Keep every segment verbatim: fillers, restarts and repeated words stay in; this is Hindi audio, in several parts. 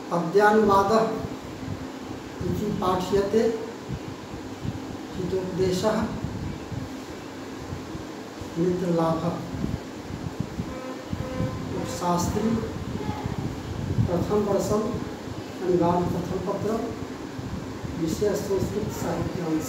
पद्यानुवादः इति पाठ्यते हितोपदेशः मित्रलाभः। शास्त्री प्रथम वर्षम अनिवार्य प्रथम पत्र विषय संस्कृत साहित्यांश।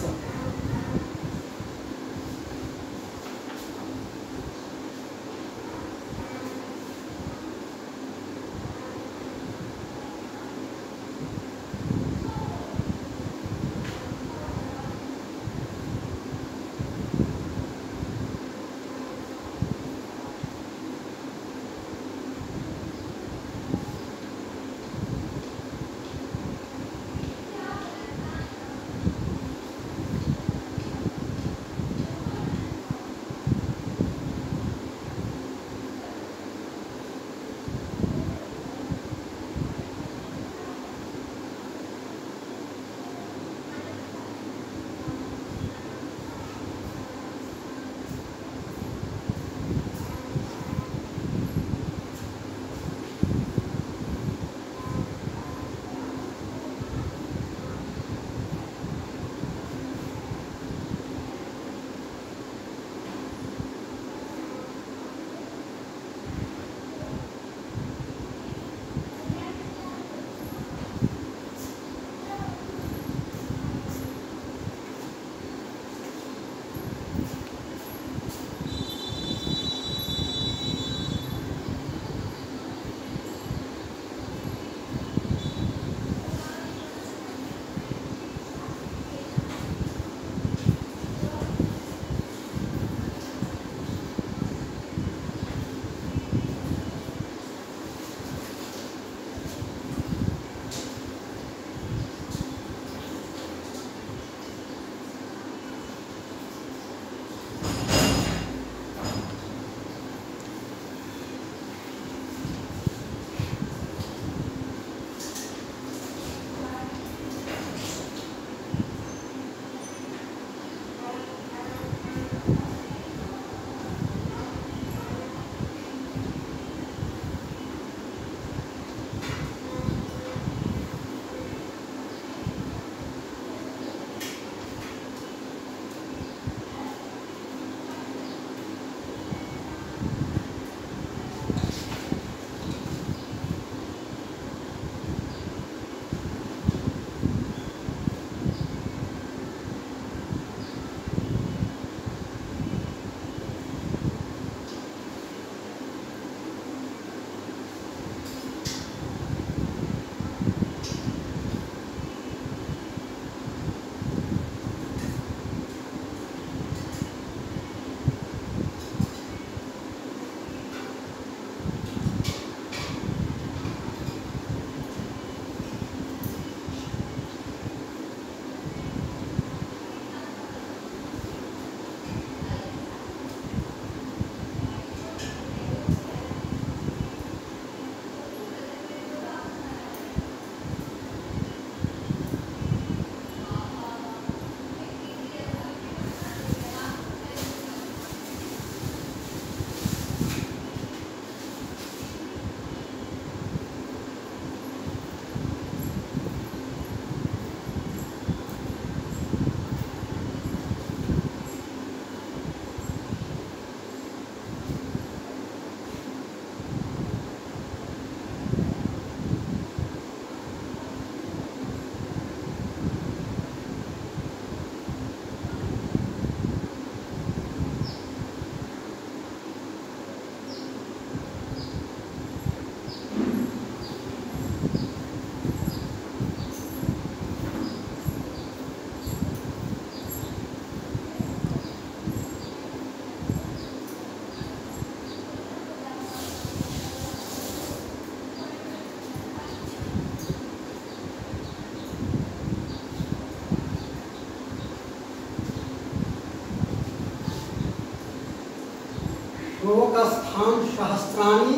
श्लोकस्थान सहस्राणि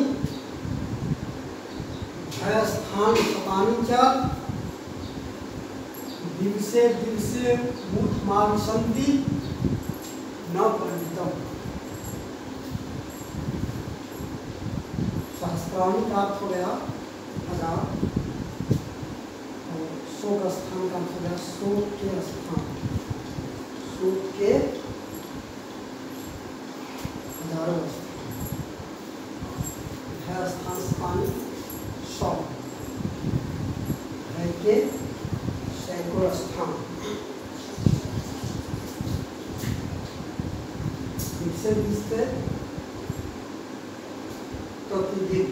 भयस्थान शतानि च दिवसे दिवसे मूर्धमाविशन्ति न परिमितम्। सहस्राणि प्राप्त हो गया हजार, शोक स्थान का मतलब है शोक के स्थान, शोक के हजारों स्थान, है स्थान स्थानी सौ, है के सैकड़ों स्थान, इससे जिससे प्रतिदिन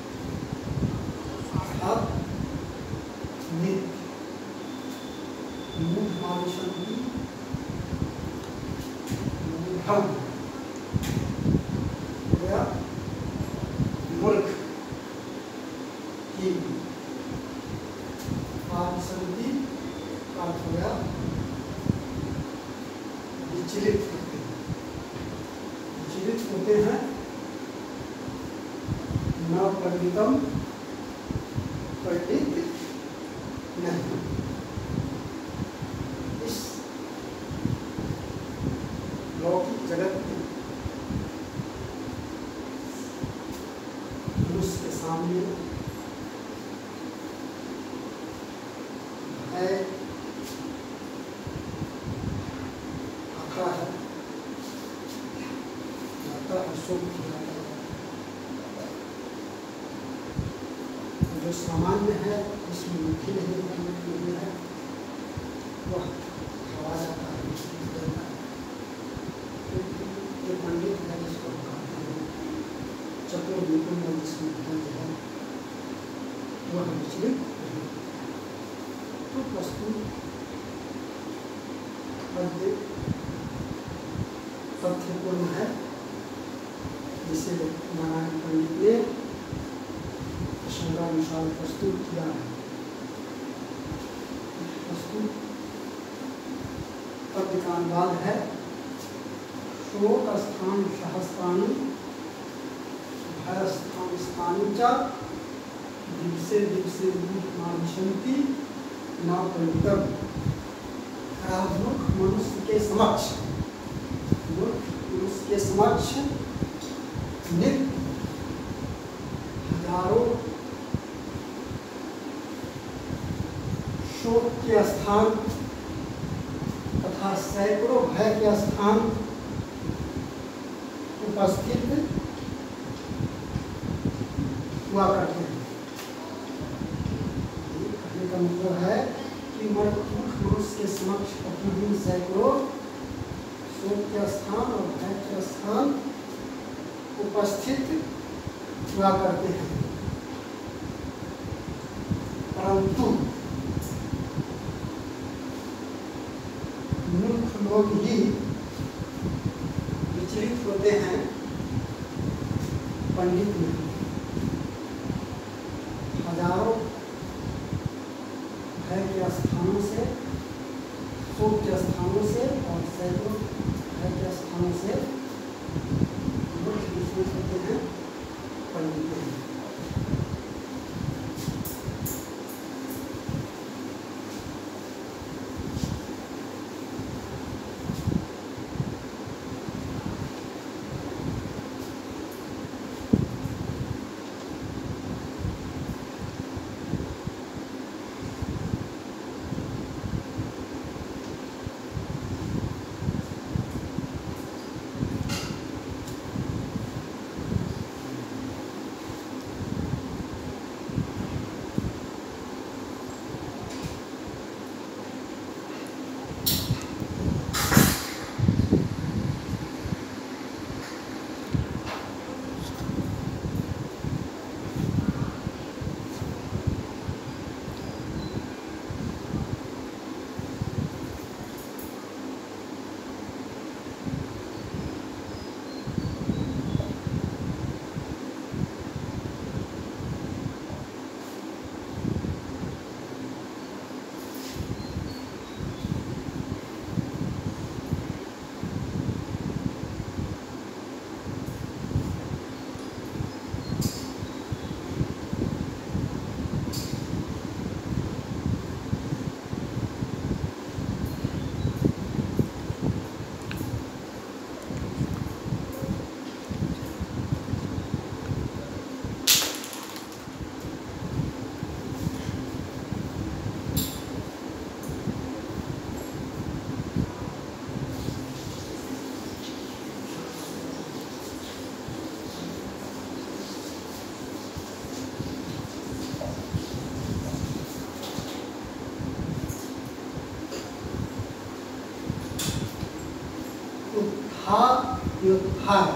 अर्थात नित्य मूढ़ मानुषम की मूढ़म हो गया मूर्ख की, मानुषंति का अर्थ हो गया विचलित होते हैं, विचलित होते हैं, न पंडितम पंडित नहीं। इस लौकिक जगत में मनुष्य के सामने है आता है, आता है शोक किया है, जो सामान्य है इसमें मुख्य नहीं करने के लिए है वह हवा जाता है, जो पंडित है जिसको कहते हैं चतुर निपुण जिसमें धैर्य है वह विचलित नहीं। तो वस्तु पद्य तथ्यपूर्ण है जिसे नारायण पंडित ने प्रसंगानुसार प्रस्तुत किया है। प्रस्तुत पद्य का अनुवाद है शोक स्थान सहस्त्राणि भय स्थान स्थानी च दिवसे दिवसे मानुषंति न पंडितम। मूर्ख मनुष्य के समक्ष मूर्ख मनुष्य के समक्ष नित्य हजारों शोक के स्थान तथा सैकड़ों भय के स्थान उपस्थित हुआ करते हैं। कहने का मतलब है कि मूर्ख मनुष्य के समक्ष प्रतिदिन सैकड़ों शोक के स्थान और भय के स्थान उपस्थित हुआ करते हैं, परंतु मूर्ख लोग ही विचलित होते हैं, पंडित नहीं। हजारों भय के स्थानों से, शोक के स्थानों से और सैकड़ों भय के स्थानों से मूर्ख विचलित होते हैं, पंडित नहीं। उत्था व्युत्थाय।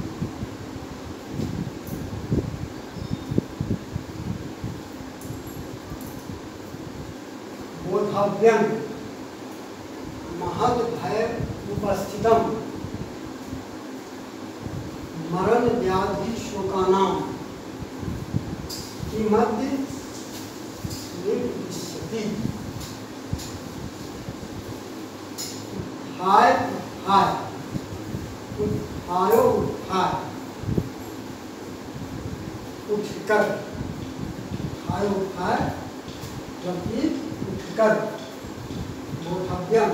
बोधव्यम महद भय उपस्थितम मरण व्याधि शोकानाम की मध्य निवृत्ति। उत्थाय उत्थाय उत्थायो उत्थाय उठकर, उत्थायो उत्थाय जबकि उठकर। बोधव्यम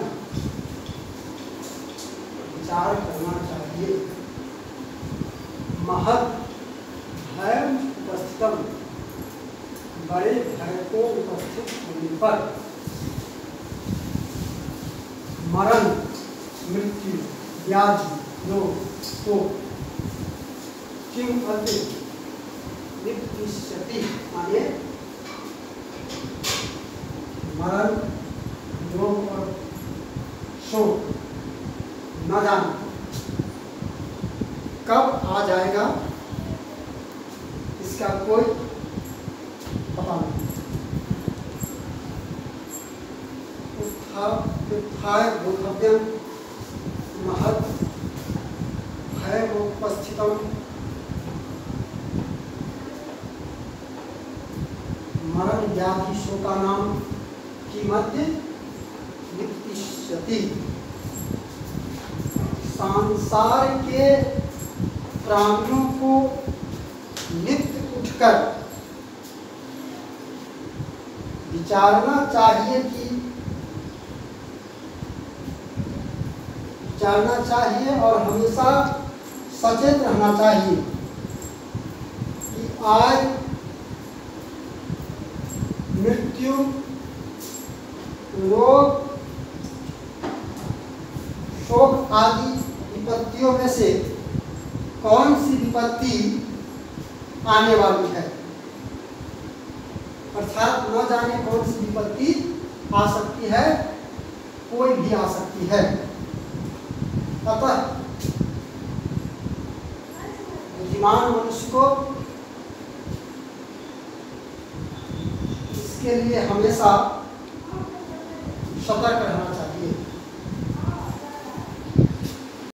विचार करना चाहिए। महद भय उपस्थितम बड़े भय को उपस्थित होने पर। मरण मृत्यु व्याधि रोग तो किम अति निवृत्ति माने मरण रोग और शोक न जाना कब आ जाएगा इसका कोई पता नहीं। उत्थाय बोधव्यम महत् भय उपस्थितम मरण व्याधि शोकानाम की मध्य निवृत्ति। संसार के प्राणियों को नित्य उठकर विचारना चाहिए कि विचारना चाहिए और हमेशा सचेत रहना चाहिए कि आज मृत्यु रोग शोक आदि विपत्तियों में से कौन सी विपत्ति आने वाली है, अर्थात न जाने कौन सी विपत्ति आ सकती है, कोई भी आ सकती है। अतः बुद्धिमान मनुष्य को इसके लिए हमेशा सतर्क रहना चाहिए।